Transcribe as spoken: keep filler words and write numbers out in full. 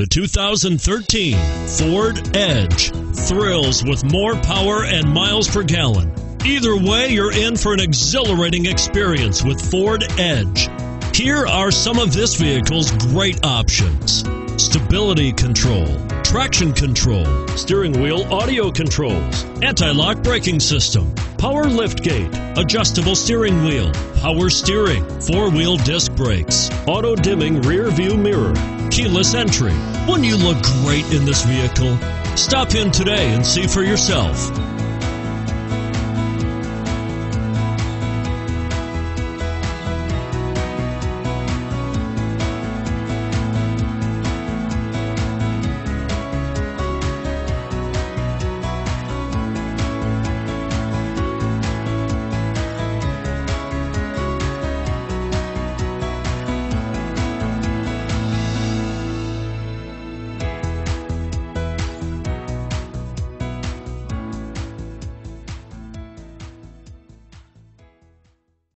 The two thousand thirteen Ford Edge thrills with more power and miles per gallon. Either way, you're in for an exhilarating experience with Ford Edge. Here are some of this vehicle's great options: stability control, traction control, steering wheel audio controls, anti-lock braking system, power liftgate, adjustable steering wheel, power steering, four-wheel disc brakes, auto-dimming rear view mirror, keyless entry. Wouldn't you look great in this vehicle? Stop in today and see for yourself.